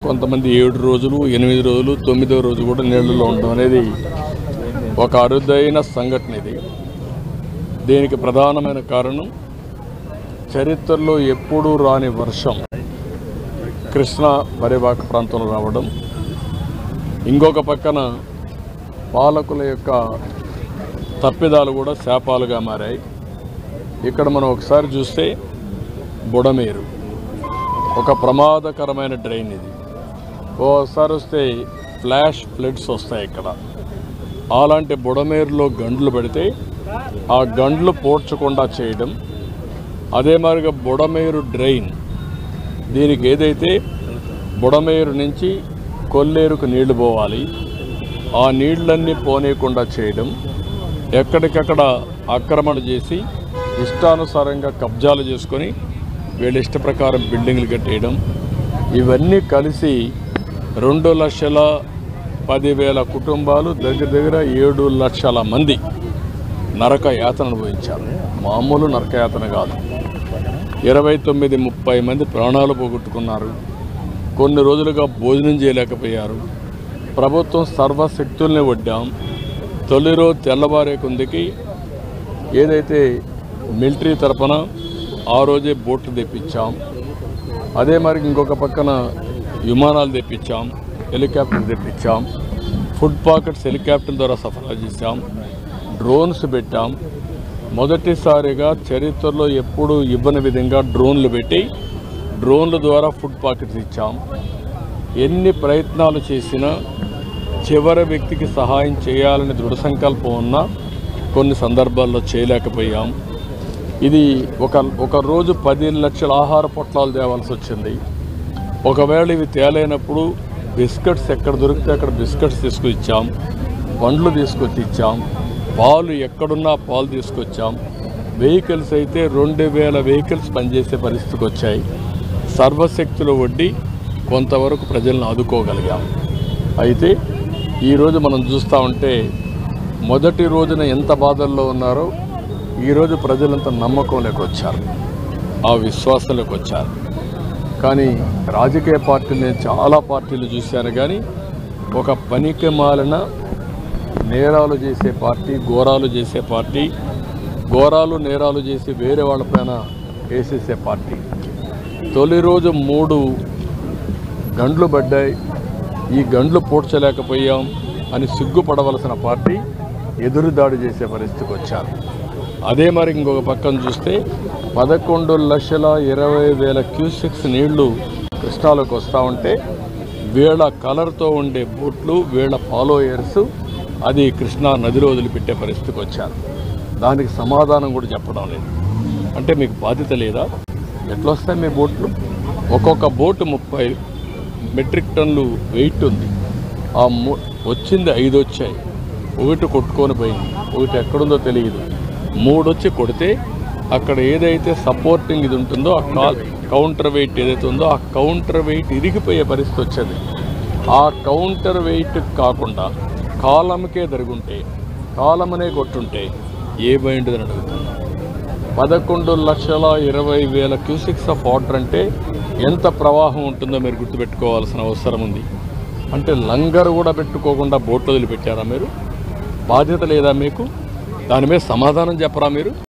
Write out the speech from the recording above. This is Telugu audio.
కొంతమంది 7 రోజులు 8 రోజులు 9వ రోజు కూడా నీళ్ళలో ఉండడం అనేది ఒక అరుదైన సంఘటన. ఇది దీనికి ప్రధానమైన కారణం చరిత్రలో ఎప్పుడూ రాని వర్షం కృష్ణా పరివాహక ప్రాంతంలో రావడం. ఇంకొక పక్కన పాలకుల యొక్క తప్పిదాలు కూడా శాపాలుగా మారాయి. ఇక్కడ మనం ఒకసారి చూస్తే బుడమేరు ఒక ప్రమాదకరమైన డ్రైన్. ఇది ఓసారి వస్తే ఫ్లాష్ ఫ్లడ్స్ వస్తాయి ఇక్కడ. అలాంటి బుడమేరులో గండ్లు పెడితే ఆ గండ్లు పోడ్చకుండా చేయడం. అదే మాదిరిగా బుడమేరు డ్రైన్, దీనికి ఏదైతే బుడమేరు నుంచి కొల్లేరుకు నీళ్లు పోవాలి, ఆ నీళ్ళన్నీ పోనీయకుండా చేయడం. ఎక్కడికక్కడ ఆక్రమణ చేసి ఇష్టానుసారంగా కబ్జాలు చేసుకొని వీళ్ళ ఇష్ట ప్రకారం బిల్డింగ్లు కట్టేయడం. ఇవన్నీ కలిసి 2,10,000 కుటుంబాలు, దగ్గర 7 లక్షల మంది నరక యాతన అనుభవించారు. మామూలు నరక యాతన కాదు. 29-30 మంది ప్రాణాలు పోగొట్టుకున్నారు. కొన్ని రోజులుగా భోజనం చేయలేకపోయారు. ప్రభుత్వం సర్వశక్తుల్ని వడ్డాం. తొలి రోజు తెల్లవారే కొందికి ఏదైతే మిలిటరీ తరపున ఆ రోజే బోట్లు తెప్పించాం. అదే మరి ఇంకొక పక్కన విమానాలు తెప్పించాం, హెలికాప్టర్ తెప్పించాం, ఫుడ్ పాకెట్స్ హెలికాప్టర్ ద్వారా సరఫరా చేశాం, డ్రోన్స్ పెట్టాం. మొదటిసారిగా చరిత్రలో ఎప్పుడూ ఇవ్వని విధంగా డ్రోన్లు పెట్టి డ్రోన్ల ద్వారా ఫుడ్ పాకెట్స్ ఇచ్చాం. ఎన్ని ప్రయత్నాలు చేసినా చివరి వ్యక్తికి సహాయం చేయాలని దృఢ సంకల్పం ఉన్నా కొన్ని సందర్భాల్లో చేయలేకపోయాం. ఇది ఒక రోజు 10 లక్షల ఆహార పొట్లాలు తేవాల్సి వచ్చింది. ఒకవేళ ఇవి తేలైనప్పుడు బిస్కెట్స్ ఎక్కడ దొరికితే అక్కడ బిస్కెట్స్ తీసుకొచ్చాం, పండ్లు తీసుకొచ్చి ఇచ్చాం, పాలు ఎక్కడున్నా పాలు తీసుకొచ్చాం. వెహికల్స్ అయితే 2,000 వెహికల్స్ పనిచేసే పరిస్థితికి వచ్చాయి. సర్వశక్తులు వడ్డీ కొంతవరకు ప్రజలను ఆదుకోగలిగాం. అయితే ఈరోజు మనం చూస్తూ ఉంటే మొదటి రోజున ఎంత బాధల్లో ఉన్నారో ఈరోజు ప్రజలంతా నమ్మకంలోకి వచ్చారు, ఆ విశ్వాసంలోకి వచ్చారు. కానీ రాజకీయ పార్టీలు, నేను చాలా పార్టీలు చూశాను, కానీ ఒక పనికి మాలిన నేరాలు చేసే పార్టీ, ఘోరాలు చేసే పార్టీ, ఘోరాలు నేరాలు చేసి వేరే వాళ్ళపైన వేసేసే పార్టీ. తొలి రోజు 3 గండ్లు పడ్డాయి, ఈ గండ్లు పూడ్చలేకపోయాం అని సిగ్గుపడవలసిన పార్టీ ఎదురుదాడి చేసే పరిస్థితికి వచ్చారు. అదే మరి ఇంకొక పక్కన చూస్తే 11,20,000 క్యూసెక్స్ నీళ్లు కృష్ణాలోకి వస్తూ ఉంటే వీళ్ళ కలర్తో ఉండే బోట్లు, వీళ్ళ ఫాలోయర్స్ అది కృష్ణా నదిలో వదిలిపెట్టే పరిస్థితికి వచ్చారు. దానికి సమాధానం కూడా చెప్పడం లేదు. అంటే మీకు బాధ్యత లేదా? ఎట్లా వస్తాయి మీ బోట్లు? ఒక్కొక్క బోటు 30 మెట్రిక్ టన్నులు వెయిట్ ఉంది. వచ్చింది 5 వచ్చాయి, 1 కొట్టుకొని పోయింది, 1 ఎక్కడుందో తెలియదు, 3 వచ్చి కొడితే అక్కడ ఏదైతే సపోర్టింగ్ ఇది ఉంటుందో ఆ కౌంటర్ వెయిట్ ఏదైతే ఉందో ఆ కౌంటర్ వెయిట్ ఇరిగిపోయే పరిస్థితి వచ్చేది. ఆ కౌంటర్ వెయిట్ కాకుండా కాలంకే జరుగుంటే, కాలమనే కొట్టుంటే ఏమైందని అడుగుతుంది. 11,20,000 క్యూసెక్స్ ఆఫ్ వాటర్ అంటే ఎంత ప్రవాహం ఉంటుందో మీరు గుర్తుపెట్టుకోవాల్సిన అవసరం ఉంది. అంటే లంగర్ కూడా పెట్టుకోకుండా బోట్లు వదిలిపెట్టారా మీరు? బాధ్యత లేదా మీకు? దాని మీద సమాధానం చెప్పరా మీరు?